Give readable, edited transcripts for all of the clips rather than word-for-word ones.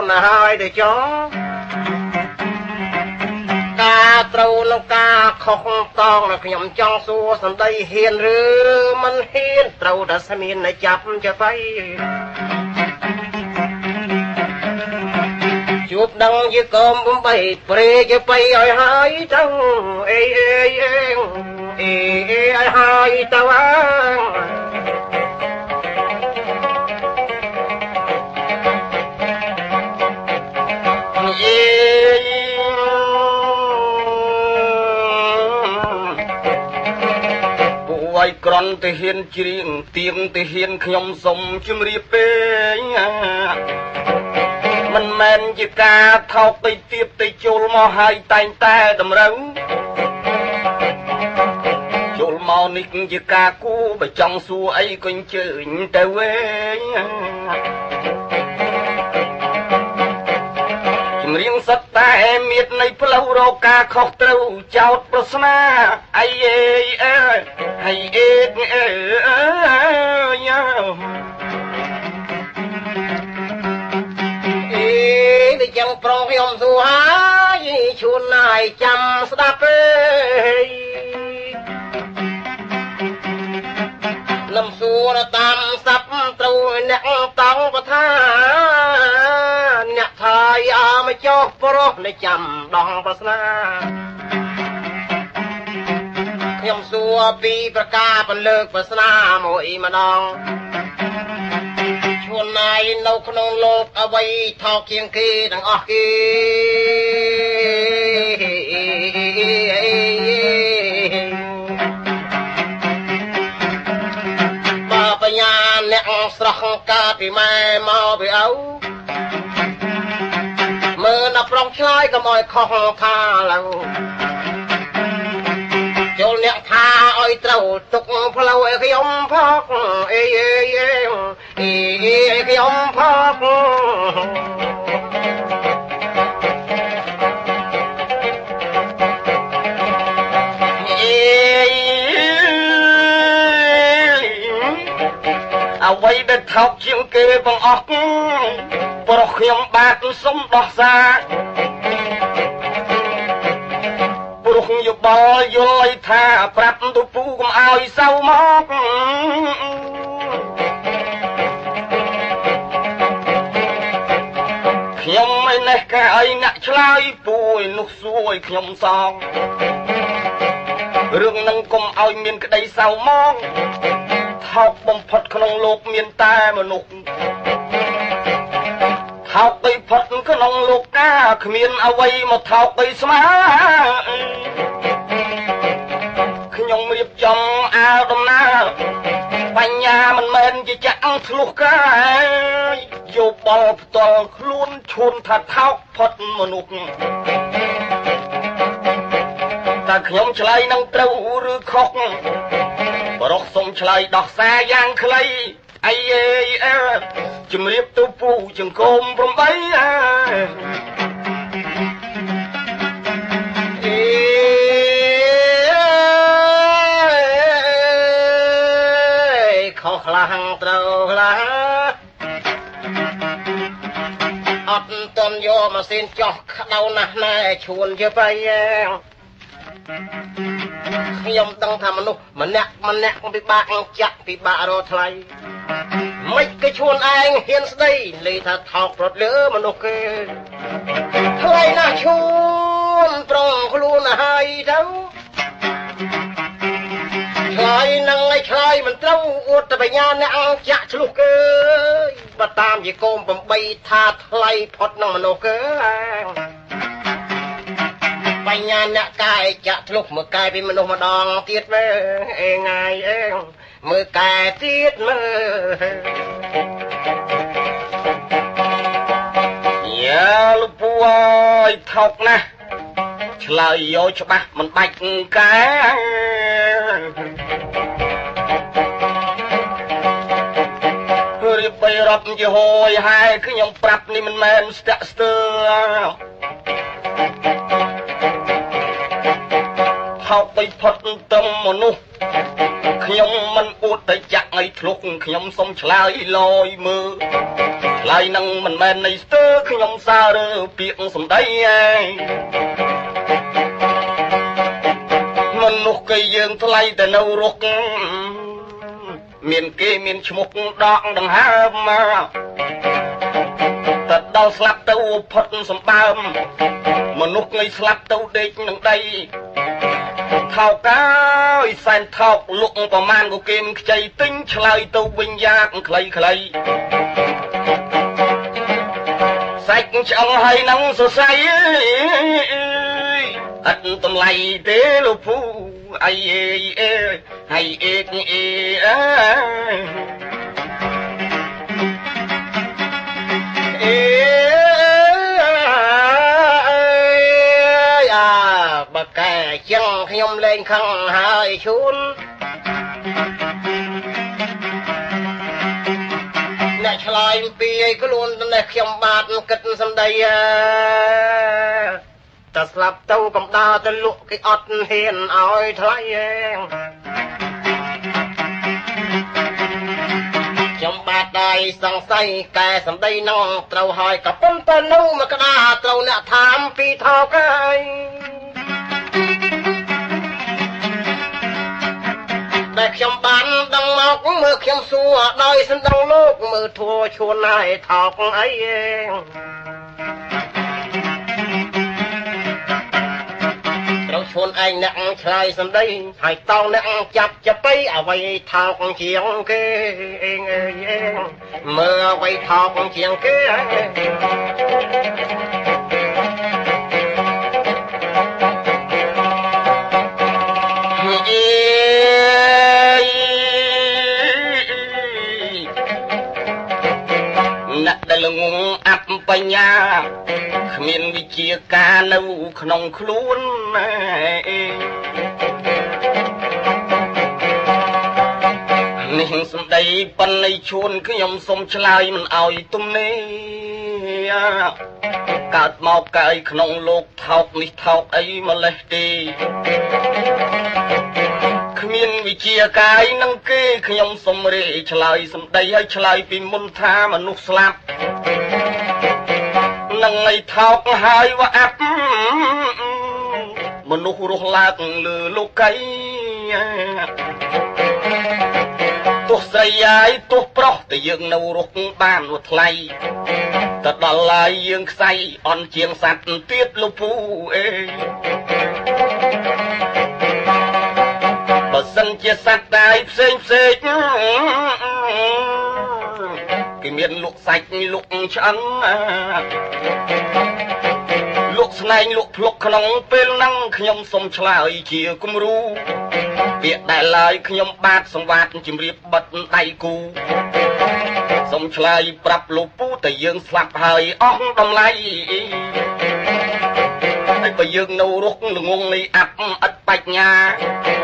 ណាហើយទៅចោការត្រូវនឹងការខុសតងនៅខ្ញុំចង់សួរសម្ដីហ៊ានឬមិនហ៊ានត្រូវតែស្មានតែចាប់ចទៅជួបដឹងជាកុំបំបីព្រេជាបៃឲ្យហើយទៅអេឲ្យហើយទៅក្រន់ទៅហ៊ានជ្រៀងទៀងទៅហ៊ានខ្ញុំសុំជំរាបពេងមិនមែនជាការថោកទៅទៀបទៅជុលមកហើយតែងតែតម្រូវជុលមកនេះជាការគូបើចង់សួរអីក៏អញ្ជើញទៅវិញចម្រៀងសិតតែមាននៃផ្លូវរកការខុសត្រូវចោតប្រស្នាអីហើយដូចយ៉ាងប្រុសខ្ញុំសួរហើយឈួនណាយចាំស្ដាប់ពេកលំសួរតាមសັບត្រូវអ្នកតង់បថាអ្នកថាយមកចុះប្រុសនៅចាំដងប្រស្នាខ្ញុំសួរពីប្រការពលលើកប្រស្នាមួយម្ដងឈួនណាយនៅក្នុងលោកអ្វីថោកជាងគេទាំងអស់គេបើបញ្ញាអ្នកស្រស់កាពីម៉ែមកពីឪមើលដល់ប្រុងឆ្លើយកុំឲ្យខុសថាឡើងចូលអ្នកថាឲ្យត្រូវទុកផ្លូវឲ្យខ្ញុំផកខ្ញុំផកអ្វីដែលថោកជាងគេបងអស់ប្រុសខ្ញុំបាទសុំដោះសារព្រោះយោបល់យល់ថាប្រាប់ទៅពូកុំឲ្យសៅមកខ្ញុំមិនណេះកែឲ្យអ្នកឆ្លើយពូឯនោះសួរឲ្យខ្ញុំសងរឿងនឹងកុំឲ្យមានក្តីសៅមកថោកបំផុតក្នុងលោកមានតែមនុស្សថោកបីផុតក្នុងលោកកាគ្មានអ្វីមកថោកបីស្មើខ្ញុំរៀបចំអាលដំណើរបញ្ញាមិនមែនជាចាក់ធ្លុះកាយោបល់ផ្ទាល់ខ្លួនឈួនថាថោកផុតមនុស្សតែខ្ញុំឆ្លើយនឹងត្រូវឬខុសបរោះសុំឆ្លើយដោះសារយ៉ាងខ្លីអីជំរាបទៅពូចង្គម8ខុសខ្លាំងត្រូវខ្លាំងអត់តន់យកម៉ាស៊ីនចោះក្តៅណាស់ណែឈួនជាបៃខ្ញុំដឹងថាមនុស្សម្នាក់ពិបាកចាក់ពិបាករកថ្លៃមិនគេឈួនឯងហ៊ានស្ដីលេថាថោកប្រត់លើមនុស្សគេថ្លៃណាស់ឈួនប្រងខ្លួនហើយទៅឆ្លើយនឹងឲ្យឆ្លើយមិនត្រូវអួតតែបញ្ញាអ្នកចាក់ឆ្លុះគេបើតាមជាកូន8ថាថ្លៃផុតនឹងមនុស្សគេបញ្ញាអ្នកកាយចាក់ឆ្លុះមើលកាយពីមនុស្សម្ដងទៀតមើលងាយមើលកាយទៀតមើលយ៉ាលោកពូអើយថោកណាស់ឆ្លើយយកច្បាស់មិនបាច់កែរៀបបីរត់ជាហួយហើយខ្ញុំប្រាប់នេះមិនមែនស្ទាក់ស្ទើរថោកបីផុតទៅមនុស្សខ្ញុំមិនអួតតែចាក់ឲ្យធ្លុកខ្ញុំសុំឆ្លើយលយមើល lại năng mình men này tơ khi nhom xa rơ piệng sầm đây mình nục cây dương thayแต่ nâu ruột miền kê miền chmuk đọng đằng ha mà tật đau slap tâu phật sầm bám mình nục ngay slap tâu địch đằng đây thao cá san thao lụcประมาณ của kim chạy tính chơi tâu bình giác clay clay sạch trong hay nắng sơ say ắt tâm lay tế lục phu ai hay bà kè chân nhom lên khăn hai chun nè chlai pi cứ luôn nè nhom bát cất sầm đây ta slap tâu cầm đa ta lụa cái ọt hiền oi thay nhom bát đây sang say kè sầm đây nong trâu hỏi cả pon ta nâu mà cái đa trâu nè tham pi thao cái để nhom bán đăng mọc mưa nhom xua đôi sân đăng lốc mưa thua chuồn này thọc ấy chôn anh nặng chơi sầm đây phải tao nặng chập chập bay à vay thao con chiếng kê mưa vay thao con chiếng kê nặng đại lùng áp bay nha miền bị chia ca nâu khòng khluôn nên sum đây pan này chôn cứ nhom sum chlai mình ao tum nê cát mau cài khòng lục thọc nít thọc ấy mà lấy đi miền bị chia cái năng kê cứ nhom sum rê chlai sum đây hay chlai vì môn tha mà nục slap năng ngày thao hai và áp mình nụ ruột lạc lừa lô cây tuột dây ai tuột pro từ dương nâu ruột bàn một lay tật đỏ lại dương say on chiêng sạt tiếp lô phu bờ sân chia sạt tai xinh xinh cái miền lục sạch lục trắng lục này lục lục khăn bên năng nhom sông chlai chia cung ru việc đại lại nhom bát sông vạt chìm riệp bật tay cu sông chlai prap lục pu từ dương slap hơi ong đầm lay bây dương nâu ruột ngông này áp ắt bạch nhà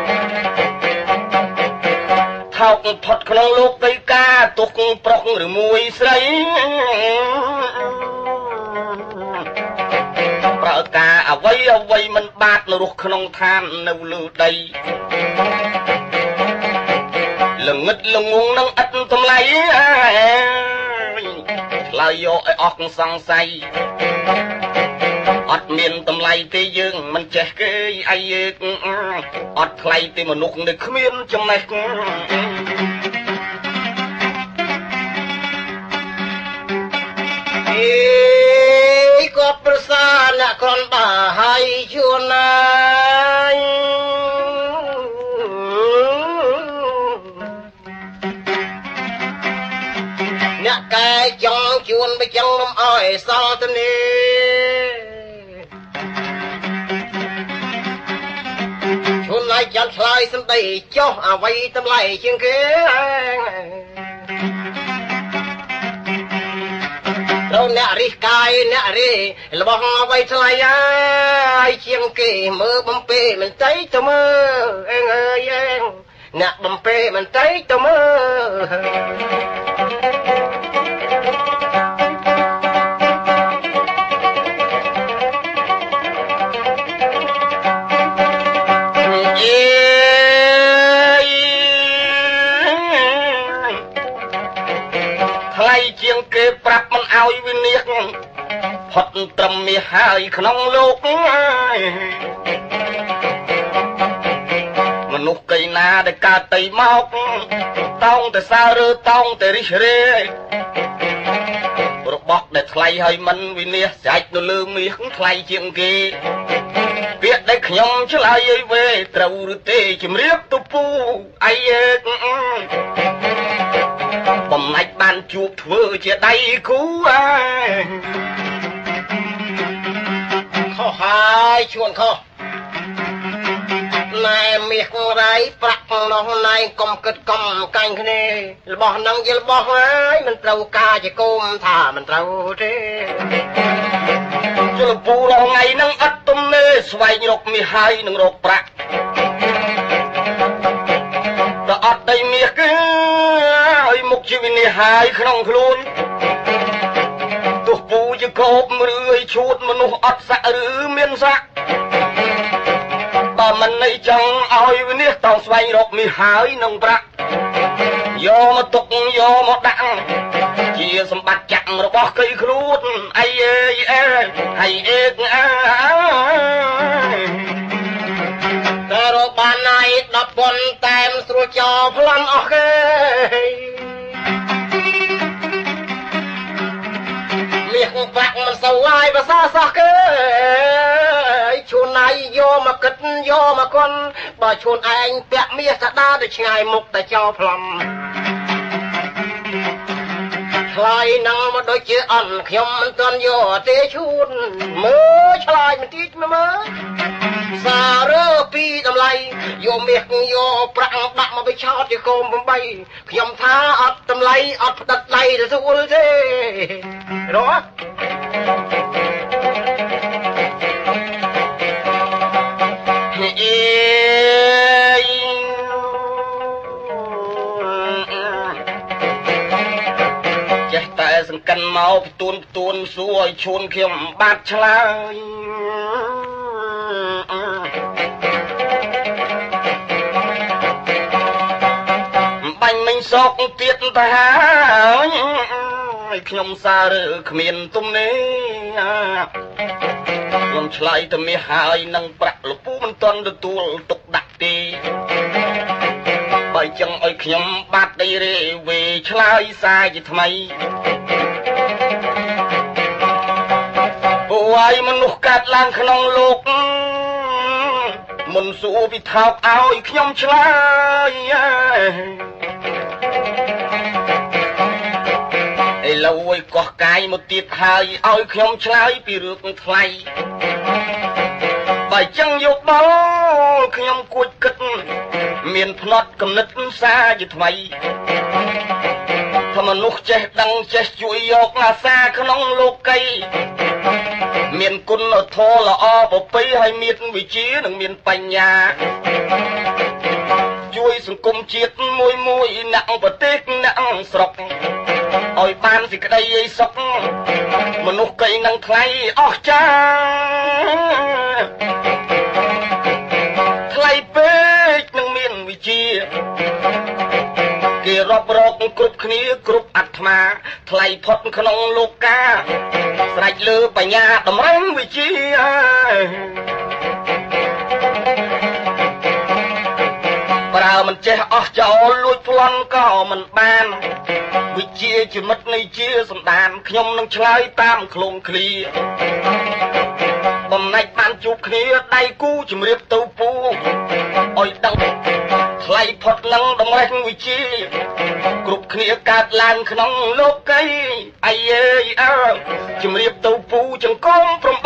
thọc phật khăn lục cây ca tục prok rồi mùi sấyประกาเอาไว้มันบาดนรกขนองทานนวลือใดหลังงึดหลังงงนั่งอัดทำไรลายโยไอออกสังไสอัดเมียนทำไรตียึงมันเจ๊กไอยึงอัดใครตีมนุษย์นึกเมียนจำในก็ประสานกรอนบ่าให้ชวนนายเนี่ยแกจังชวนไปจังน้ำอ้อยสาวตัวนี้ชวนนายจันทรายสันติเจ้าเอาไว้ทำไรเชียงเกเราเนี่ยริกายเนี่ยริเราบอกเอาไว้ทลายเชียงเกมือบำเป้มันใจตัวมือเองเนี่ยบำเป้มันใจตัวมือทลายเชียงเกปรับมันឲ្យវិនិច្ឆ័យផុតត្រឹមមាសហើយក្នុងលោកមនុស្សកៃណាដែលកើតទៅមកតោងតែសើរើតោងតែរិះរេរបស់ដែលថ្លៃហើយមិនវិនិច្ឆ័យនៅលើមាសថ្លៃជាងគេពាក្យដែលខ្ញុំឆ្លើយឲ្យវេត្រូវឬទេជំរាបទៅពូអីបំណាច់បានជួបធ្វើជាដៃគូខុសហើយជួនខុសណែមាសរៃប្រាក់នោះណែកុំគិតកុំកាញ់គ្នារបស់នឹងជារបស់ហើយមិនត្រូវការជាគុំថាមិនត្រូវទេជលពូរងថ្ងៃនឹងអត់ទំនេរស្វែងរកមាសហើយនឹងរកប្រាក់តែអត់ដីមាសគឺឲ្យមុខជីវិតនេះហើយក្នុងខ្លួនទោះពូជាកោបឬឲ្យឈួតមនុស្សអត់ស័កឬមានស័កបើមិនន័យចង់ឲ្យវិនិច្ឆ័យតោងស្វែងរកមាសហើយនឹងប្រាក់យកមកទុកយកមកដាក់ជាសម្បត្តិចាក់របស់កៃខ្លួនអីហើយតែរកបានណៃ10ប៉ុនតែមស្រួលចោលប្លន់អស់គេមាសប្រាក់មិនសូវហើយភាសាសោះគេជួនណៃយកមកគិតយកមកគន់បើជួនឯងពាក់មាសស្ដាទៅឆ្ងាយមុខតែចោលប្លន់ឆ្លើយនឹងមកដូចជាអន់ខ្ញុំមិនទាន់យកទេឈួនមើលឆ្លើយមិនតិចមើលសារើពីតម្លៃយកមាសយកប្រាក់ដាក់មកបិឆោតជាកូន8ខ្ញុំថាអត់តម្លៃអត់ផ្ដិតដៃទៅស្រួលទេរកចេះតែសង្កិនមកផ្ទួនសួរឲ្យឈួនខ្ញុំបាត់ឆ្លើយបាញ់មិញសោកទៀតទៅហើយខ្ញុំសាររើគ្មានទំនេរខ្ញុំឆ្លើយទៅមាសហើយនឹងប្រាក់លពូមិនទាន់ទទួលទុកដាក់ទេបើចឹងឲ្យខ្ញុំបាត់ដីរេវេឆ្លើយសារជាថ្មីពួកឲ្យមនុស្សកើតឡើងក្នុងលោកមុនសួរពីថោកឲ្យខ្ញុំឆ្លើយឥឡូវឲ្យកោះកាយមកទៀតហើយឲ្យខ្ញុំឆ្លើយពីរឿងថ្លៃបើចឹងយកបលខ្ញុំគួចគិតមានភ្នត់កំណត់សារជាថ្មីថាមនុស្សចេះដឹងចេះជួយយកអាសាក្នុងលោកីមានគុណធម៌ល្អប្រពៃហើយមានវិជ្ជានិងមានបញ្ញាជួយសង្គមជាតិមួយអ្នកប្រទេសអ្នកស្រុកឲ្យបានសេចក្តីឲ្យសុខមនុស្សកៃនឹងថ្លៃអស់ចាថ្លៃពេកនឹងមានវិជ្ជាគេរាប់រកគ្រប់គ្នាគ្រប់អាត្មាថ្លៃផុតក្នុងលោកាស្រេចលើបញ្ញាតម្រឹងវិជ្ជាប្រើមិនចេះអស់ចោលលួចប្លន់ក៏មិនបានវិជ្ជាជាមិត្តនៃជាសម្ដានខ្ញុំនឹងឆ្លើយតាមឃ្លោងឃ្លាបំណាច់បានជួបគ្នាដៃគូជំរាបទៅពូឲ្យដឹងថ្លៃផុតនឹងតម្រេះវិជ្ជាគ្រប់គ្នាកើតឡើងក្នុងលោកីអីជំរាបទៅពូចង្គម8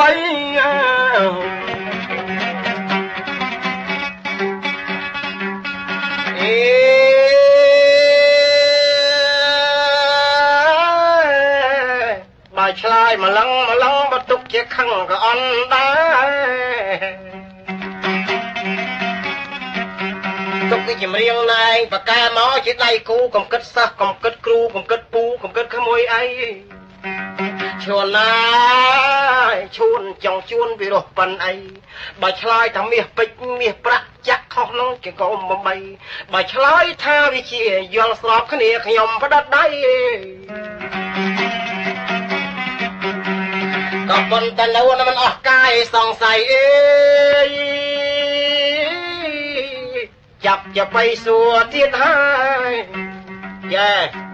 បើឆ្លើយម្លឹងបើទុកជាខឹងក៏អន់ដែរទុកពីចម្រៀងណែបកែមកជាដៃគូកំគិតសិស្សកំគិតគ្រូកំគិតពូកំគិតក្មួយអីឈួនណាឈួនចង់ជួនពីរោះប៉ិនអីបើឆ្លើយថាមាសពេជ្រមាសប្រាក់ចាក់ខុសនោះជាកុំ8បើឆ្លើយថាវាជាយល់ស្របគ្នាខ្ញុំផ្ដិតដៃก็ปนแต่แล้วนั้นมันออกกายสองใสจับจะไปสัวเทียนให้แย่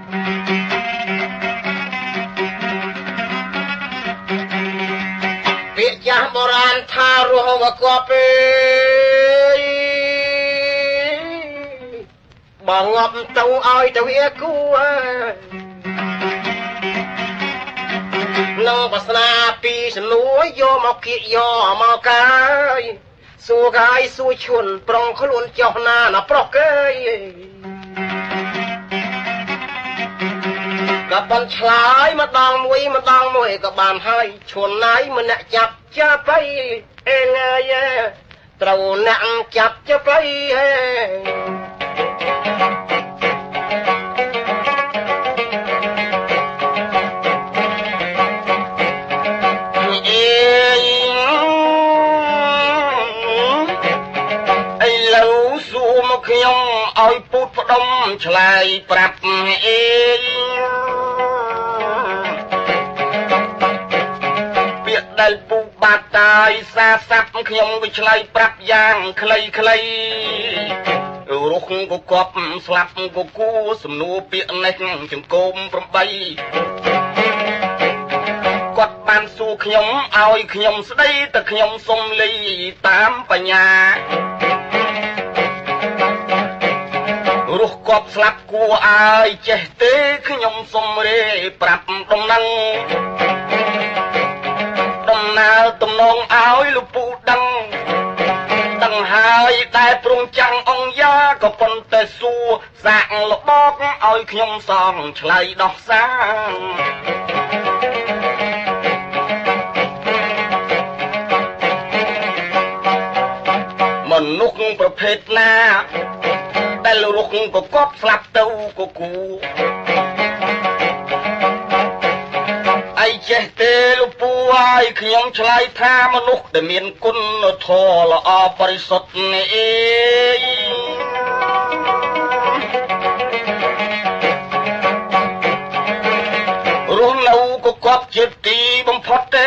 เปียจาโบราณทารุหวกเปบ่งอบเต้าอ้อยเต้าเวียกูนงภาษาปีสนุยโยมเอาขี้โยมเอากายสู้กายสู้ชนปรองขลุ่นเจ้าหน้าหน้าปลอกเกยกับบันชลายมาดองมวยกับบานให้ชนไหนมันน่ะจับจะไปเองไงเต้าหนังจับจะไปខ្ញុំឲ្យពូតផ្ដុំឆ្លើយប្រាប់អេពាក្យដែលពូបាត់តាយសាសាប់ខ្ញុំវាឆ្លើយប្រាប់យ៉ាងខ្លីរុះក៏គប់ស្លាប់ក៏គូសំណួរពាក្យនេះចង្គម8គាត់បានសួរខ្ញុំឲ្យខ្ញុំស្ដីតែខ្ញុំសុំលីតាមបញ្ញារុះគប់ស្លាប់គួរឲ្យចេះទេខ្ញុំសុំរេប្រាប់ដំណឹងដំណើរទំនងឲ្យលោកពូដឹងហើយតែព្រមចាំងអង្គយ៉ាក៏ប៉ុន្តែសួរសាក់លបកឲ្យខ្ញុំសងឆ្លៃដោះសាមនុស្សប្រភេទណាដែលរុកក៏គប់ស្លាប់ទៅក៏គូអីចេះទេលោកពូឲ្យខ្ញុំឆ្លើយថាមនុស្សដែលមានគុណធម៌ល្អបរិសុទ្ធនេះអេរស់នៅក៏គប់ជាទីបំផុតទេ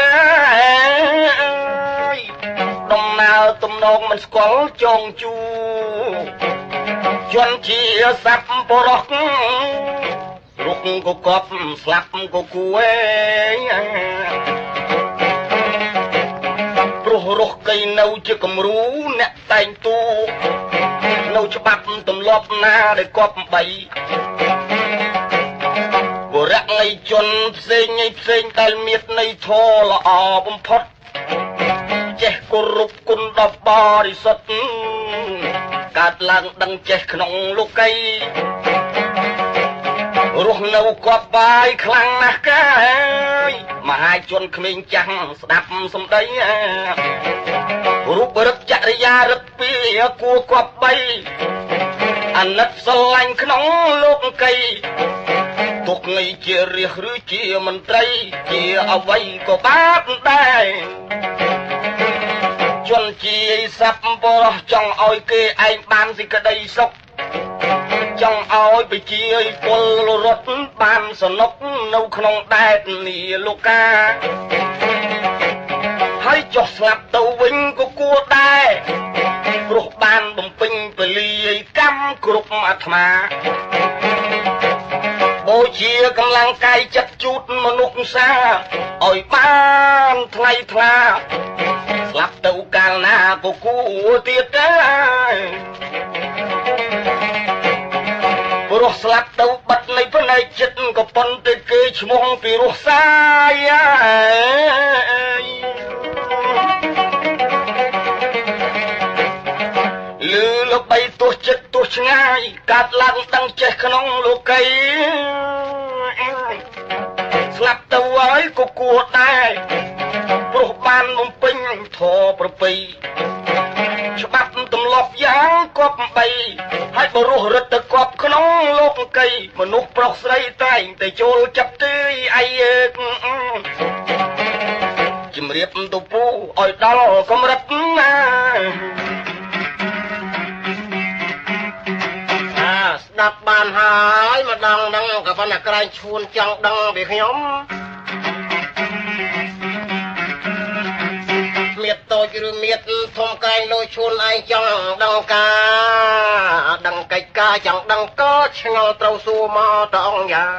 ដំណើរទំនងមិនស្គាល់ចងជូជន់ជាសັບបរោះរុកក៏គប់ស្លាប់ក៏គួឯងព្រោះរស់កៃនៅជាគំរូអ្នកតែងទូនៅច្បាប់ទម្លាប់ណាដែលគប់3វរៈនៃជនផ្សេងដែលមានន័យធម៌ល្អបំផុតចេះគោរពគុណដល់បរិសុទ្ធកើតឡើងដឹងចេះក្នុងលោកីរស់នៅគប់បាយខ្លាំងណាស់កាយមហាជនក្មេងចាស់ស្ដាប់សំដីរូបរឹកចរិយារឹកពីគួរគប់បីអាណិតស្រឡាញ់ក្នុងលោកីទុកងៃជារាជឬជាមន្ត្រីជាអ្វីក៏បាបដែរជនជាសັບបរោះចង់ឲ្យគេឯងបានសេចក្តីសុខចង់ឲ្យប្រជាពលរដ្ឋបានសនុកនៅក្នុងដែននីលោកាហើយចុះស្លាប់ទៅវិញក៏គួរដែរព្រោះបានបំពេញពលីកម្មគ្រប់អាត្មាបូជាកម្លាំងកាយចិត្តជូតមនុស្សសាឲ្យបានថ្លៃថ្លាស្លាប់ទៅកាលណាក៏គួរទៀតដែរព្រោះស្លាប់ទៅបាត់នៃផ្នែកចិត្តក៏ប៉ុន្តែគេឈ្មោះពីរស់សាយលឺលោកបីទោះចិត្តទោះឆ្ងាយកាត់ឡើងដឹងចេះក្នុងលោកីស្លាប់ទៅហើយក៏គួរដែរព្រោះបានបំពេញធម៌ប្រពៃច្បាប់ទម្លាប់យ៉ាងគប់3ហើយបរុសរត់ទៅគប់ក្នុងលោកកៃមនុស្សប្រុសស្រីតែងតែចូលចាប់ទេអីជំរាបទៅពូឲ្យដល់កម្រិតណាស្ដាប់បានហើយម្ដងហ្នឹងក៏ប៉ុន្តែក្រែងឈួនចង់ដឹងពីខ្ញុំดโตจรือเมียดทมกายโลชวนไอจังดังกาดังไก่กาจังดังก็ชงเอาเต้าสู้มาตองยา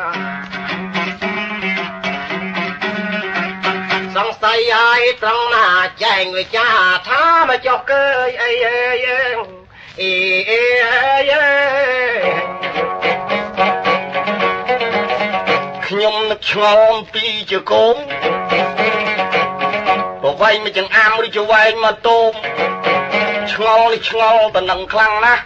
สังสัยไอ้ตรังหน้าแจ้งเลยจ้าท้ามาจอกเกยไอ้ขยมนึกชงอมปีจะโกมบอกไว้ไม่จังอ้ามหรือจะไว้มาโตมชงอเลยชงอแต่หนังคลั่งนะ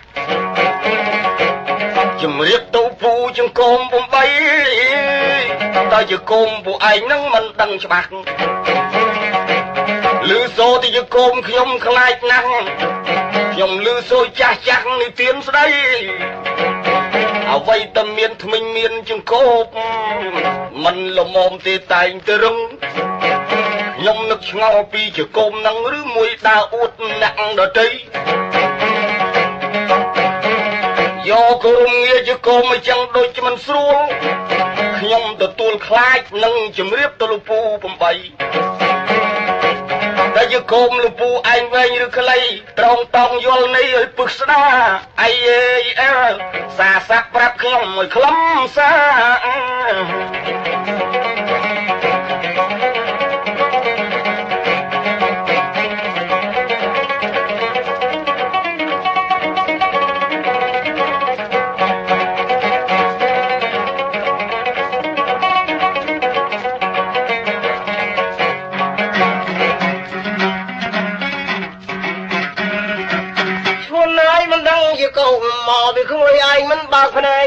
จะเรียกตัวผู้จังโกมผมไปแต่จะโกมผู้ไอ้นั่งมันดังฉบักลือโซที่จะโกมขยมคลายนั่งขยมลือโซจ้าจักในเตียนสไลเอาไว้ตะเมียนทมิงเมียนจังโกบมันละมอมเตะตายเตะรึงยมนึกเงาปีจะโกมนังหรือมวยดาอุดหนังดอใจยอกรุงเงียจะโกมไม่จังโดยจะมันสู้ยมตะตูนคลายนังจะเรียบตะลุปูผมไปแต่จะโกมลุปูไอ้เวงหรือใครตรองตองยลในปึกษณาไอ้สาสักปรับขยมไม่คล้ำซามอไปคุยไอ้มันบากพนัย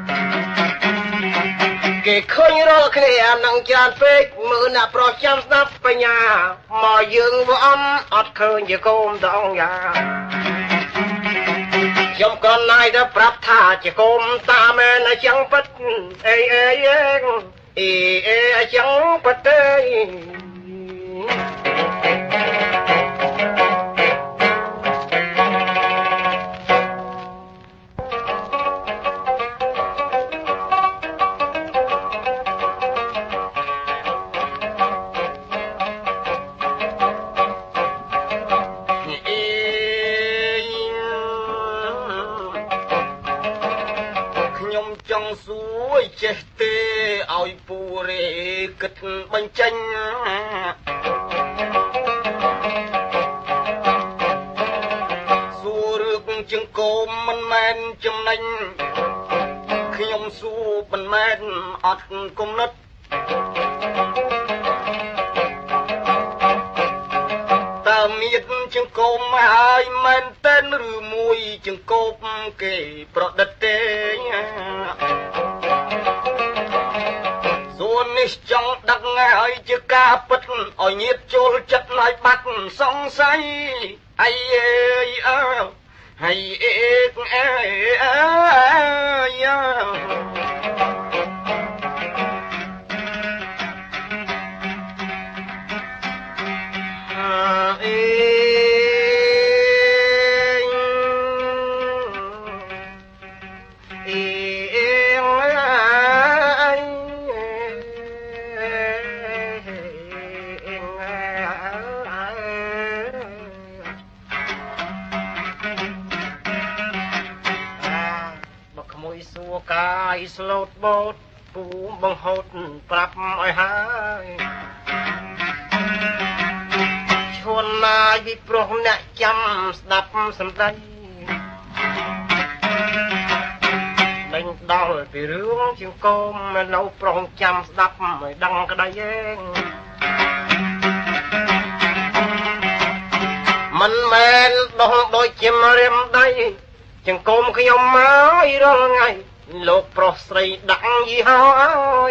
เกย์คนรอเคลียนังจานเฟกมือหน้าโปรจำนับปัญญาหมอยึงว่าอัดเคยจะโกมดองยายมก่อนนายจะปรับท่าจะโกมตาแม่นจังปัดจังปัดเจตเอาปูเรกิดบัญจังสู้เรื่องจึงโกมมันแมนจำนังขยมสู้มันแมนอัดกมนัดตามีดจึงโกมหายแมนเต้นหรือมวยจึงโกมเกยประดัดเตยนิจังดักไงจะกาปัดอ่อยเงียบโจลจัดนายปัดสองไซไอ้ไอ้กายสลดบดปูบังหดปรับไอ้หายชวนนายวิปรมเนจำดับสำได้เล่นดาวไปเรื่องจึงโกมเราปรองจำดับไม่ดังกระไดเองมันแมนดองโดยเจียมเรียมได้จึงโกมขยมไม้ร้องไงโลกโปรสรีดังยี่ห้อย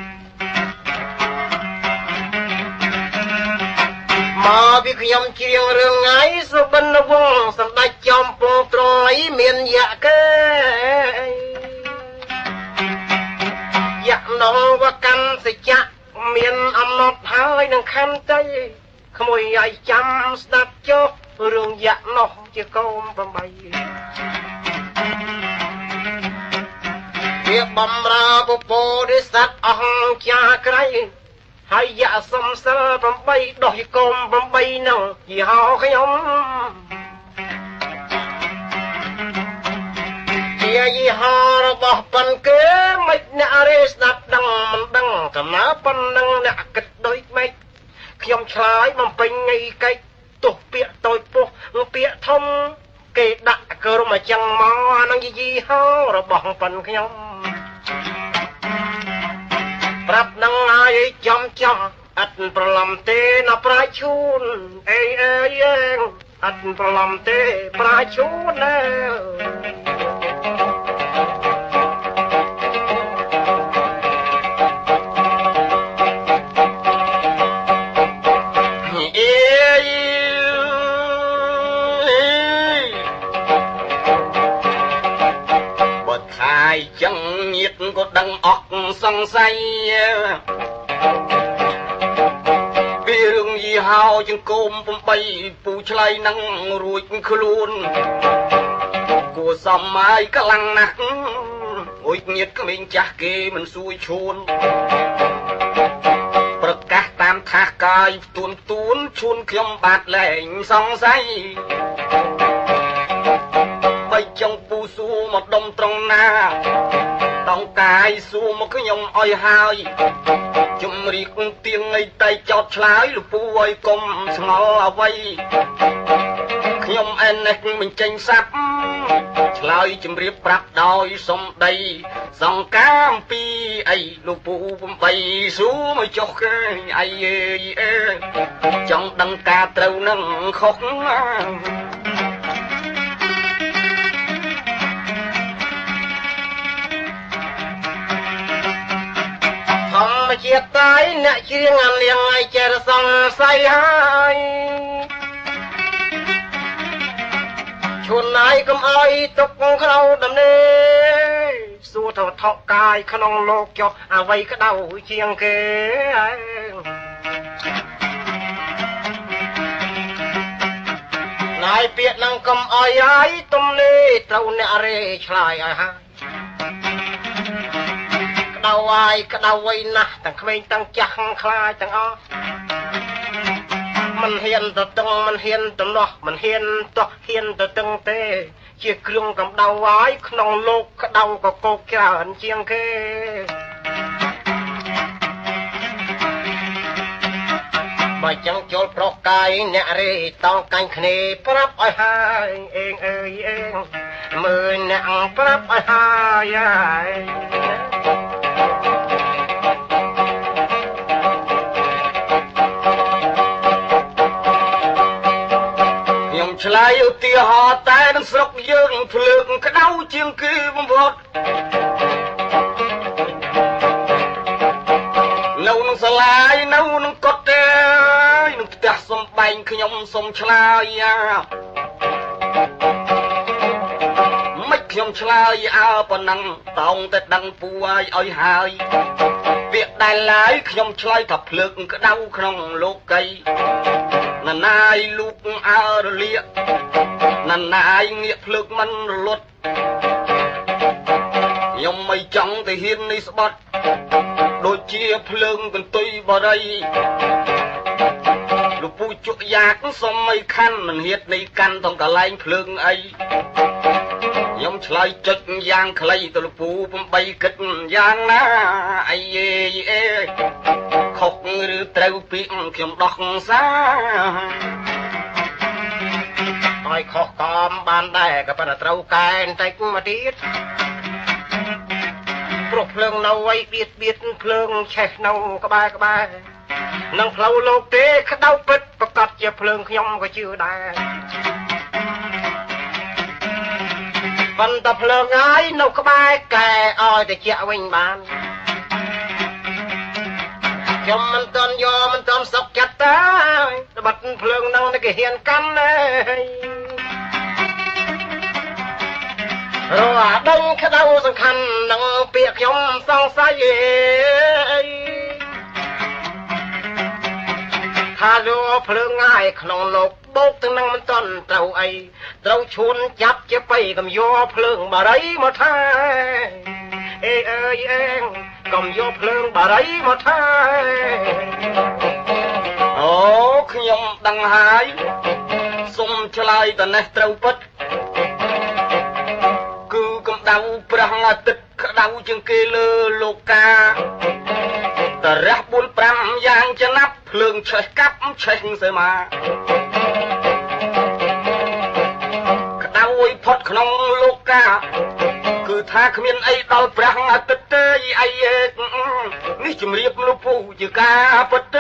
มาพิขยมเชียงเรื่องไงสุบรรณวงศ์สำได้จอมปงตรอยเมียนยะเกยยะนองว่ากันสิจะเมียนอำนาจหายนังคันใจขโมยใหญ่จำสดับโจเรื่องยะนองจะโกมบำใบเรียบบำราบุปผดิสัตอังจาไกรហើយយ៉ាសំសិល8ដោះយកុំ8នឹងយីហោខ្ញុំជាយីហោរបស់ប៉ុនគេមិនអ្នករេស្ដាប់ដឹងមិនដឹងកំណើប៉ុណ្ណឹងអ្នកគិតដូចម៉េចខ្ញុំឆ្លើយបំពេញងីកិច្ចទោះពាក្យតូចពុះពាក្យធំគេដាក់ក្រុមអញ្ចឹងមកនឹងយីហោរបស់ប៉ុនខ្ញុំប្រាប់នឹងឲ្យចំអត់ប្រឡំទេណាប្រាឈូនអេអត់ប្រឡំទេប្រាឈូនណាចឹងញាតក៏ដឹងអស់សង្ស័យពីរឿងយីហោចង្គម8ពូឆ្លៃនឹងរួចខ្លួនគួសមហើយកលាំងណាស់អុយញាតក្មេងចាស់គេមិនសួយឈួនប្រកាសតាមថាសកាយទួនឈួនខ្ញុំបាទលែងសង្ស័យបីចង់ពូសួរមកដុំត្រង់ណាតង់កាយសួរមកខ្ញុំអុយហើយជំរាបទៀងអីតែចោតឆ្លើយលពូអុយកុំស្ងល់អ្វីខ្ញុំឯនេះបញ្ចេញស័ព្ទឆ្លើយជំរាបប្រាប់ដោយសំដីសង្កាមពីអីលពូ8សួរមកចុះគេអីចង់ដឹងការត្រូវនឹងខុសជាតិតៃអ្នកជាងអាលៀងឲ្យចេះសង្ស័យហើយឈួនណាយកុំឲ្យទុកក្នុងដំណេរសួរទៅថកកាយក្នុងលោកចុះអ្វីក្តៅជាងគេណាយពាក្យនឹងកុំឲ្យហើយទំនេរត្រូវអ្នករេឆ្លើយឲ្យហើយក្តៅហើយក្តៅវៃណាស់ទាំងក្មេងទាំងចាស់ខ្លាចទាំងអស់មិនហ៊ានទៅតឹងមិនហ៊ានទៅនោះមិនហ៊ានតោះហ៊ានទៅតឹងទេជាគ្រឿងកំដៅហើយក្នុងលោកក្តៅក៏កោកច្រើនជាងគេបើចឹងចូលប្រុសកាយអ្នករេតង់កាញ់គ្នាប្រាប់ឲ្យហើយអេងអើយអេងមើលអ្នកប្រាប់ឲ្យហើយឆ្លើយឧទាហរណ៍តែនឹងស្រុកយើងភ្លើងក្តៅជាងគេបំផុតនៅនឹងសាលានៅនឹងកុដទេនឹងផ្ទះសំបែងខ្ញុំសុំឆ្លើយមិនខ្ញុំឆ្លើយអើប៉ុណ្ណឹងតោងតែដឹងពូឲ្យហើយពាក្យដែលឡាយខ្ញុំឆ្លើយថាភ្លើងក្តៅក្នុងលោកីណណាយលូកអើរលាកណណាយងាកភ្លើកមិនរលត់ខ្ញុំមិនចង់ទៅហ៊ាននេះស្បត់ដូចជាភ្លើងកន្ទុយបរិយលោកពូជក់យ៉ាកសុំមិនខាន់មិនហ៊ាននៃកាន់តងកលែងភ្លើងអីខ្ញុំឆ្លើយចុចយ៉ាងខ្លីទៅលោកពូ8គិតយ៉ាងណាអីខុសឬត្រូវពីខ្ញុំដោះសាឲ្យខុសកំបានដែរក៏ប៉ុន្តែត្រូវកែបន្តិចមកទៀតព្រោះភ្លើងនៅអីបៀតភ្លើងឆេះនៅក្បែរនឹងផ្លូវលោកទេក្តៅពិតប្រកាសជាភ្លើងខ្ញុំក៏ជឿដែរប៉ុន្តែភ្លើងហើយនៅក្បែរកែឲ្យតែជាវិញបានខ្ញុំមិនតន់យកមិនតន់សុកចិត្តទេបាត់ភ្លើងនឹងគេហ៊ានកាន់ហើយរកអាដឹងក្តៅសំខាន់នឹងពាក្យខ្ញុំសង្ស័យថាលោកភ្លើងងាយក្នុងលោកបោកទាំងនឹងមិនតន់ត្រូវអីត្រូវឈួនចាប់ជាបៃកំយកភ្លើងបារីមកថាអេអើយកំយកភ្លើងបារីមកថែអូខ្ញុំដឹងហើយសុំឆ្លើយតនេះត្រូវពិតគឺកម្ដៅព្រះអាទិត្យក្ដៅជាងគេលើលោកកាតរះ4 5យ៉ាងចំណាប់ភ្លើងឆេះកាប់ឆេះសេមាក្ដៅអុយផុតក្នុងលោកកាគឺថាគ្មានអីដល់ព្រះអាទិត្យទេអីនេះជំរាបលោកពូជាការពិតទៅ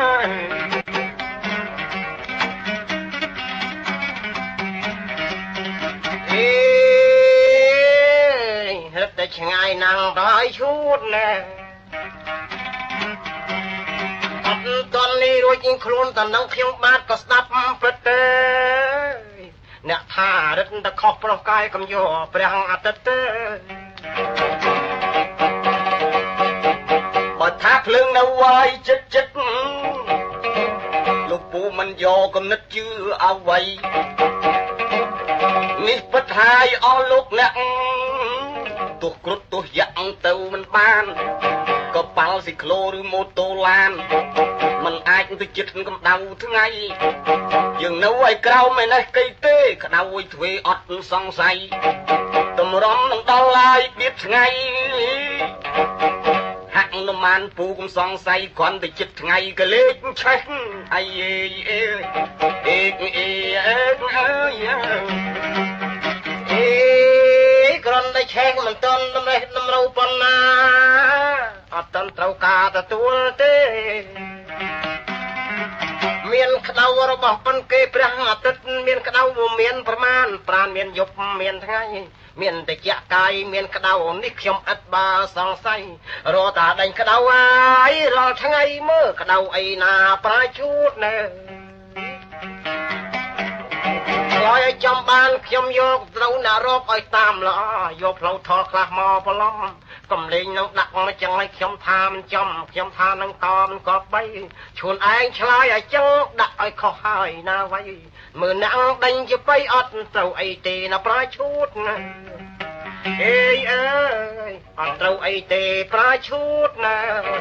រត់តែឆ្ងាយណាំងដល់ឈួតណែអត់តន់នេះរួចខ្លួនតនឹងខ្ញុំបាទក៏ស្ដាប់ព្រឹកទេអ្នកថារត់តែខុសប្រុសកាយកំយកព្រះអាទិត្យទេបើថាភ្លើងនៅវាយចិត្តលោកពូមិនយកគំនិតជឿអ្វីនេះពិតហើយអស់លោកអ្នកទោះគ្រុឌទោះយ៉ាក់ទៅមិនបានក៏ប៉ាល់ស៊ីក្លូឬម៉ូតូឡានมันអាចទៅចិត្តកម្ដៅថ្ងៃយើងនៅឲ្យក្រោមឯនេះកៃទេក្ដៅឲ្យទ្វេអត់សង្ស័យតម្រំនឹងដល់ឡាយបៀតថ្ងៃហាក់នមានពូកុំសង្ស័យគ្រាន់តែចិត្តថ្ងៃក៏លេចឆេះអីគ្រាន់តែឆេះមិនតន់តម្រេះតម្រូវប៉ុណ្ណាអត់តន់ត្រូវការទទួលទេមានក្តៅរបស់ប៉ុនគេព្រះអាទិត្យមានក្តៅមានប្រមាណប្រានមានយប់មានថ្ងៃមានតិចកាយមានក្តៅនេះខ្ញុំឥតបាសង្ស័យរកតាដេញក្តៅហើយរាល់ថ្ងៃមើលក្តៅអីណាប្រាជូតណែឆ្លើយឲ្យចំបានខ្ញុំយកត្រូវណារកឲ្យតាមល្អយកផ្លូវថលខ្លះមកប្រឡំកំលេងនឹងដាក់មកចឹងឲ្យខ្ញុំថាមិនចំខ្ញុំថានឹងតមិនក៏បីឈួនឯងឆ្លើយឲ្យចឹងដាក់ឲ្យខុសហើយណាវៃមើលអ្នកដេញជាបីអត់ត្រូវអីទេណាប្រាឈូតណាអេអើយអត់ត្រូវអីទេប្រាឈូតណា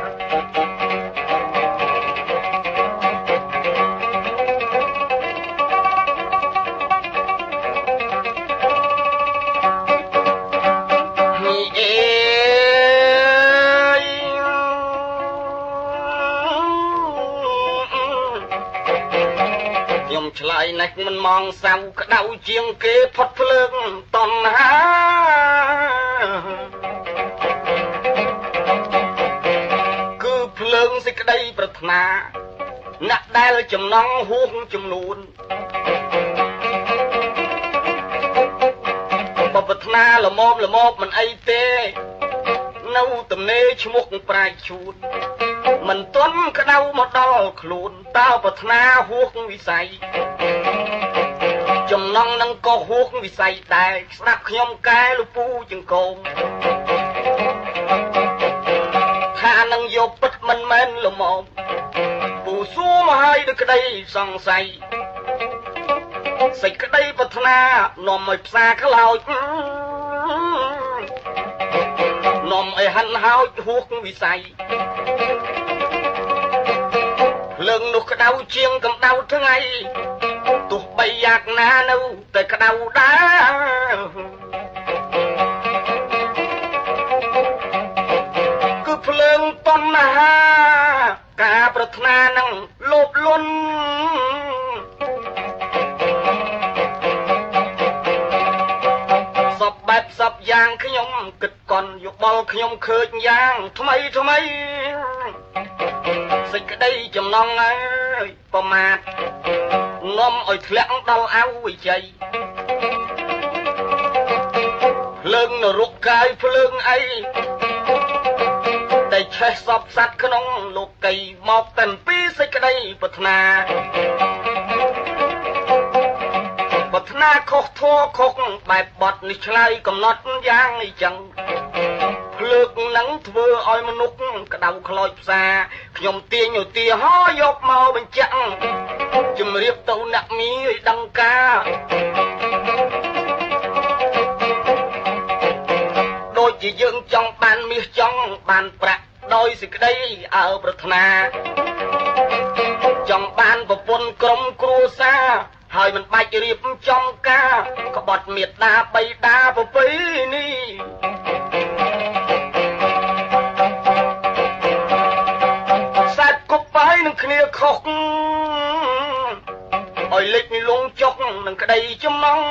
ឆ្លើយនេះមិនมองសៅក្តៅជាងគេផុតភ្លើងតណ្ហាគឺភ្លើងសេចក្តីប្រាថ្នាអ្នកដែលចំណងហួសចំនួនបប្រាថ្នាល្មមមិនអីទេនៅទំនេរឈ្មោះប្រាយឈូតមិនទាន់ក្តៅមកដល់ខ្លួនតើប្រាថ្នាហួសវិស័យចំណងនឹងក៏ហួសវិស័យដែរស្ដាប់ខ្ញុំកែលពូចង្គមថានឹងយកពិតមិនមែនល្មមពូសួរមកឲ្យដូចក្តីសង្ស័យសេចក្តីប្រាថ្នានាំឲ្យផ្សារខ្លោចនាំឲ្យហាន់ហោចហួសវិស័យភ្លើងនោះក្តៅជាងកម្ដៅថ្ងៃទោះបីយ៉ាងណានៅតែក្តៅដែរគឺភ្លើងតណ្ហាការប្រាថ្នានឹងលោភលន់សពបែបសពយ៉ាងខ្ញុំគិតកន់យោបល់ខ្ញុំឃើញយ៉ាងថ្មីសេចក្តីចំណងអើយប្រមាទនាំឲ្យធ្លាក់ដល់អវជ័យភ្លើងនរកកាយភ្លើងអីតែឆេះសពសត្វក្នុងលោកីមកតែពីសេចក្តីប្រាថ្នាប្រាថ្នាខុសធัวខុសបែបបត់នេះឆ្លើយកំណត់យ៉ាងនេះចឹងភ្លើងនឹងធ្វើឲ្យមនុស្សក្តៅខ្លោចផ្សាខ្ញុំទាញឧទាហរណ៍យកមកបញ្ជាក់ជំរាបទៅអ្នកមីឲ្យដឹងការដូចជាយើងចង់បានមាសចង់បានប្រាក់ដោយសេចក្តីអើប្រាថ្នាចង់បានប្រពន្ធក្រុមគ្រួសារហើយមិនបាច់រៀបចំការក្បត់មេត្តាបៃតាប្រពៃនេះសាច់គប់បាយនឹងគ្នាខុសឲ្យលេចលងចុកនឹងក្តីចំណង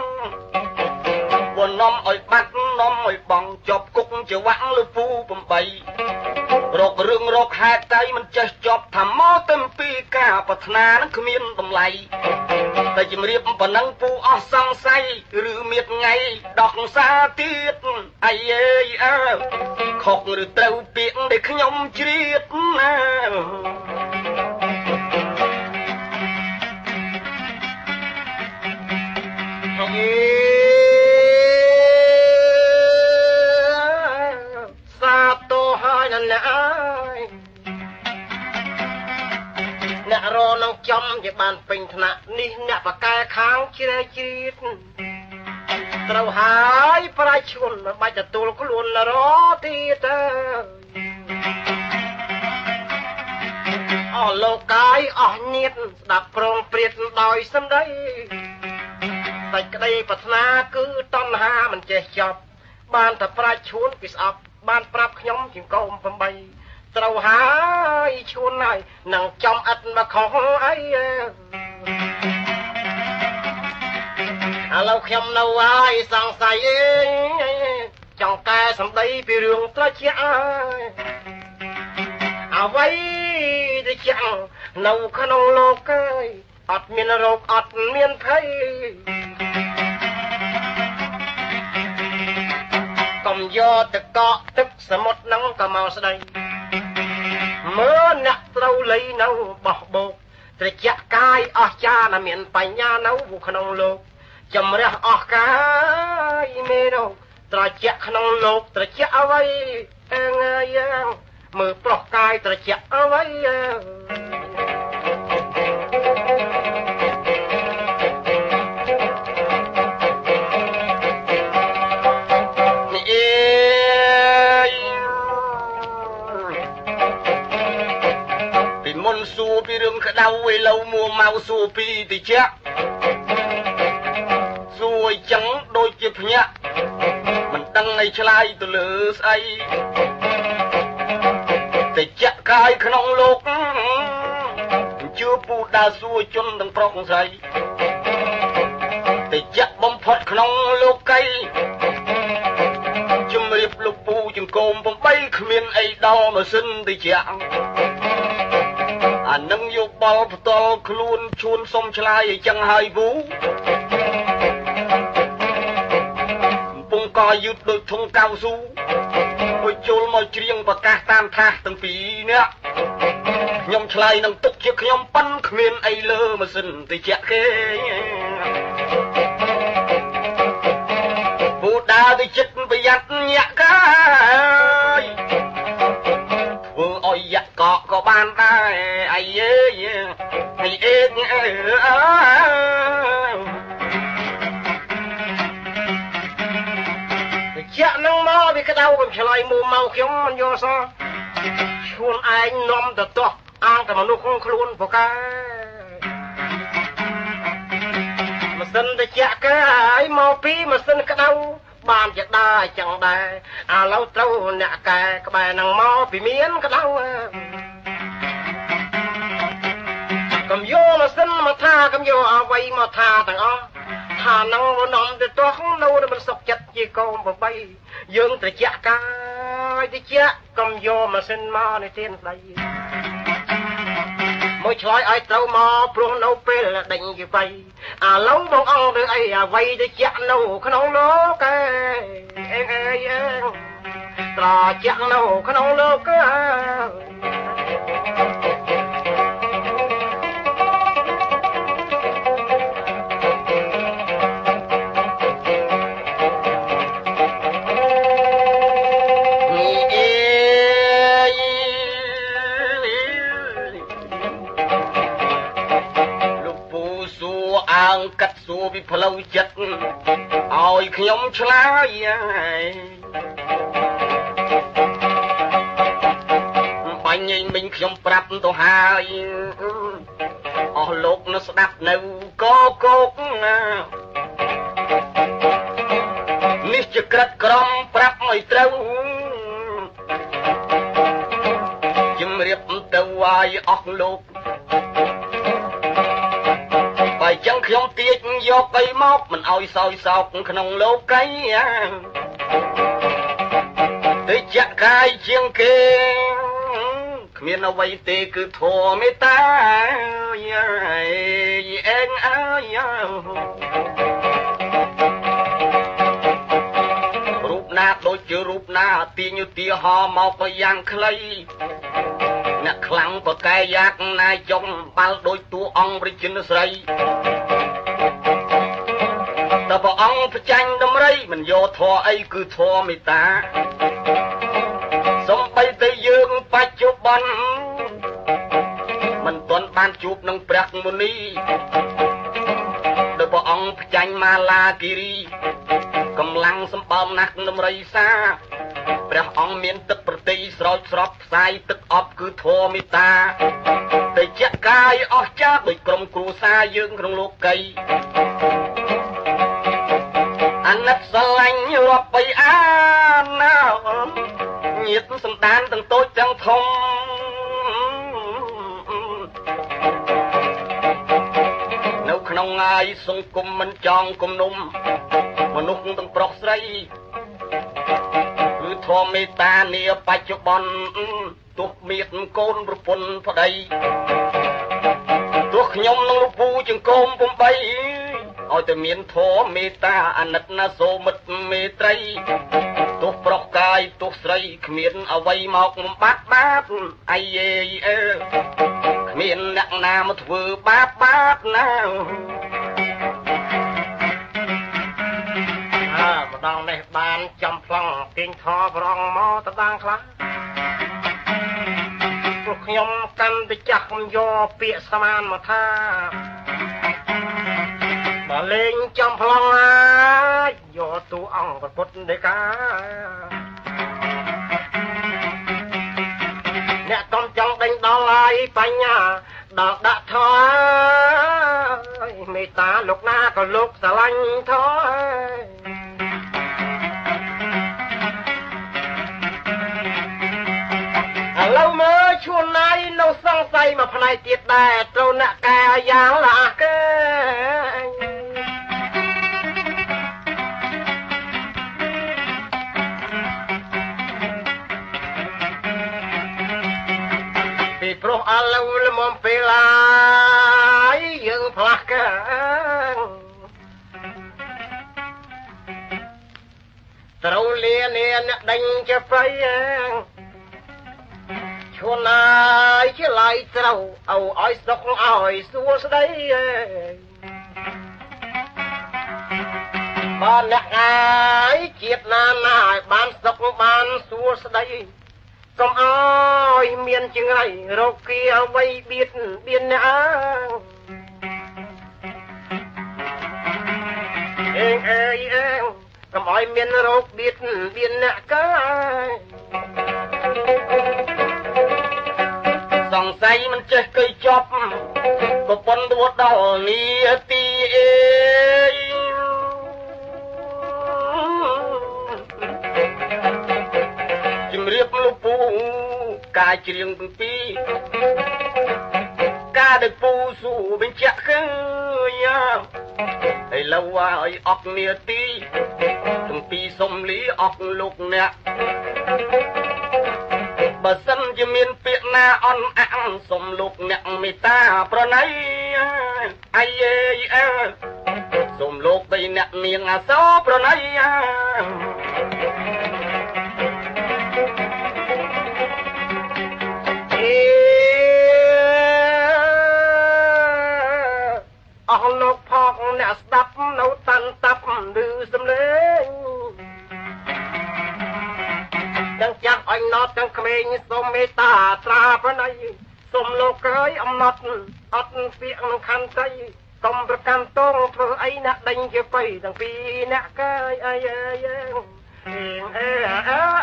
វនំឲ្យបាត់នំឲ្យបងចប់គុកជាវាំងលើពូ8រករឿងរកហេតុតែមិនចេះចប់ថាមកទៅពីការប្រាថ្នានឹងគ្មានតម្លៃតែជំរាបប៉ុណ្ណឹងពូអស់សង្ស័យឬមៀតថ្ងៃដោះសាទៀតអាយអើខុសឬត្រូវពាក្យដែលខ្ញុំជ្រាបណាសាទរហើយណាអើយអ្នករនឹងចំជាបានពេញថ្នាក់នេះអ្នកបកែខាងជ្រែជ្រៀតត្រូវហើយប្រាជ្ញមិនបាច់ទទួលខ្លួនរទៀតអស់លោកកាយអស់ញាតស្ដាប់ប្រងព្រាតដោយសម្ដីតែក្តីប្រាថ្នាគឺតណ្ហាមិនចេះចប់បានតែប្រាជ្ញឈួនពីស្អប់បានប្រាប់ខ្ញុំជាងកូន8ត្រូវហើយឈួនហើយនឹងចំឥតមកខុសអីឥឡូវខ្ញុំនៅហើយសង្ស័យចង់កែសម្ដីពីរឿងត្រជាក់អ្វីដែលជាក់នៅក្នុងលោកអត់មានរោគអត់មានភ័យកុំយកទឹកកកទឹកសមុទ្រនឹងក៏មកស្ដីមើលអ្នកត្រូវលៃនៅបោះបោកត្រជាក់កាយអស់ចាណាមានបញ្ញានៅក្នុងលោកជំរះអស់កាយមេរោគត្រជាក់ក្នុងលោកត្រជាក់អ្វីអើយ៉ាងមើលប្រុសកាយត្រជាក់អ្វីមុនសួរពីរឿងក្តៅឥឡូវមួមកសួរពីតិចសួរចឹងដូចជាភ្ញាក់មិនដឹងឲ្យឆ្លើយទៅលើស្អីតិចកាយក្នុងលោកជឿពូដើរសួរជនទាំងប្រុសទាំងស្រីតិចបំផុតក្នុងលោកីជំរាបលោកពូចង្គម8គ្មានអីដល់ម៉ាស៊ីនតិចអានឹងយកបល់ផ្ទាល់ខ្លួនឈួនសុំឆ្លើយអីចឹងហើយពូកំពុងកយឺតដូចធុងកៅស៊ូមួយចូលមកច្រៀងប្រកាសតាមថាសទាំងពីរនេះខ្ញុំឆ្លើយនឹងទុកជាខ្ញុំប៉ិនគ្មានអីលើម៉ាស៊ីនតិចគេពូដើរទៅចិត្តប្រយ័ត្នញាក់កាយធ្វើឲ្យយ៉ាក់កកក៏បានដែរអាយអេអេជាក់នឹងមកវាក្តៅខ្ញុំឆ្លើយមួមកខ្ញុំមិនយល់សោះឈួនឯងនាំទៅទាស់អាងតែមនុស្សខ្លួនពូកែម៉ាស៊ីនទៅជាក់កាយមកពីម៉ាស៊ីនក្តៅបានជាដើរចឹងដែរឥឡូវត្រូវអ្នកកែក្បែរនឹងមកពីមានក្តៅកុំយកម៉ាស៊ីនមកថាកុំយកអ្វីមកថាទាំងអស់ថានឹងនំទៅទាស់នៅមិនសុខចិត្តជាកូន8យើងត្រជាក់កាយត្រជាក់កុំយកម៉ាស៊ីនមកនេះទៀតស្ដីមួយឆ្លើយឲ្យត្រូវមកព្រោះនៅពេលដេញជាបៃឥឡូវបងអង្គឬអីអ្វីទៅជាក់នៅក្នុងលោកអេត្រជាក់នៅក្នុងលោកកាត់សួរពីផ្លូវចិត្តឲ្យខ្ញុំឆ្លើយញញមិញខ្ញុំប្រាប់ទៅហើយអស់លោកនៅស្ដាប់នៅកកោកនេះជាក្រិតក្រំប្រាប់ឲ្យត្រូវជំរាបទៅឲ្យអស់លោកបើចឹងខ្ញុំទាញយកទៅមកមិនឲ្យសោយសោកក្នុងលោកីទៅចាក់កាយជាងគេគ្មានអ្វីទេគឺធម៌មេត្តាអេងអើយរូបណាដូចជារូបណាទាញឧទាហរណ៍មកក៏យ៉ាងខ្លីអ្នកខ្លាំងប្រកែយ៉ាងណាយំបាល់ដូចតួអង្គព្រះជន្មស្រីតើព្រះអង្គប្រចាញ់ដំរីមិនយកធម៌អីគឺធម៌មេត្តាសំបីតែយើងបច្ចុប្បន្នមិនទាន់បានជួបនឹងព្រះមុនីដោយព្រះអង្គប្រចាញ់មាឡាគិរីកម្លាំងសម្បើមណាស់ដំរីសាព្រះអង្គមានទឹកប្រតិស្រោចស្រពផ្សាយទឹកអប់គឺធម៌មេត្តាតែជាកាយអស្ចារ្យដោយក្រុមគ្រួសារយើងក្នុងលោកីអាណិតស្រឡាញ់រាប់បីអានណាញាតិសន្តានទាំងតូចទាំងធំនៅក្នុងងាយសង្គមមិនចង់គំនុំមនុស្សទាំងប្រុសស្រីគឺធម៌មេត្តានាបច្ចុប្បន្នទោះមានកូនប្រពន្ធប្តីទោះខ្ញុំនឹងលោកពូចង្គម8ឲ្យតែមានធម៌មេត្តាអាណិតណាសូមិតមេត្រីទោះប្រុសកាយទោះស្រីគ្មានអ្វីមកបំបត្តិបាបអាយអើគ្មានអ្នកណាមកធ្វើបាបណាម្ដងនេះបានចំប្លង់ទាញធေါ်ប្រងមកតដាងខ្លះពួកខ្ញុំកាន់តែចាស់ខ្ញុំយកពាក្យស្មានមកថាបើលេងចំប្លង់យកទូអង្គពុទ្ធដីកាអ្នកកំចង់ដេញដល់ហើយបញ្ញាដល់ដាក់ធေါ်មេត្តាលោកណាក៏លោកស្រឡាញ់ធေါ်ឥឡូវមើលជួនណាយនៅសង្ស័យមកផ្នែកទៀតដែរត្រូវអ្នកកាយ៉ាងឡាគេពីព្រោះឥឡូវលំពេលឡាយយើងផ្លាស់កាត្រូវលានាអ្នកដេញជាប្រៃជួនណាយជាឡៃត្រូវឲ្យសុខឲ្យសួស្ដីបើអ្នកអាយជាតិណាណាឲ្យបានសុខបានសួស្ដីកុំឲ្យមានចង្រៃរោគគីអ្វីបៀតបៀនអ្នកអេងកុំឲ្យមានរោគបៀតបៀនអ្នកកាយសង្ស័យមិនចេះគេចប់ក៏ប៉ុនដួលដល់នីទីអេជំរាបលោកពូការច្រៀងទាំងពីរការដឹកពូស៊ូបញ្ជាក់ឃើញឥឡូវឲ្យអស់នាទីទាំងពីរសុំលីអស់លោកអ្នកបើសិនជាមានពាក្យណាអន់អាំងសុំលោកអ្នកមេត្តាប្រណីអាយអើសុំលោកបីអ្នកនាងអាសោប្រណីអស់លោកផងអ្នកស្ដាប់នៅតាន់តាប់ឬសំលេងទាំងចាស់អញណត់ទាំងក្មេងសូមមេត្តាត្រាប្រណីសូមលោកក្រោយអំណត់អត់ពាក្យនឹងខន្តីកុំប្រកាន់តងធ្វើអីអ្នកដេញជាបៃទាំងពីរអ្នកកាយអើយ